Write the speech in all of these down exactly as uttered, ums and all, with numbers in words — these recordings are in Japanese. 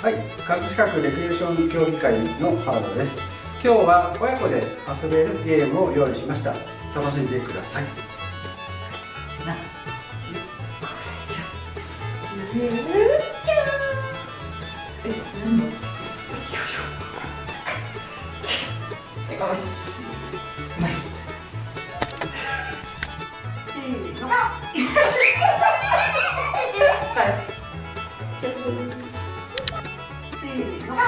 はい、葛飾区レクリエーション協議会の原田です。今日は親子で遊べるゲームを用意しました。楽しんでください。な、これじゃ、ゆうちゃん。え、なんの？よいしょ。よし。うまい。せーの。はい。せーの。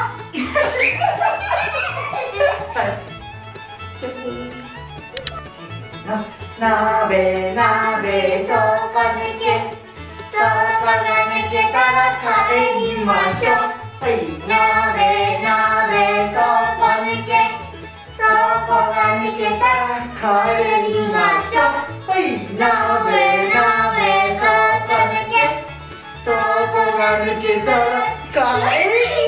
なべなべそこ抜け、そこが抜けたら帰りましょう。はい、なべなべそこ抜け、そこが抜けたら帰りましょう。はい、なべなべそこ抜け、そこが抜けたら帰りましょう。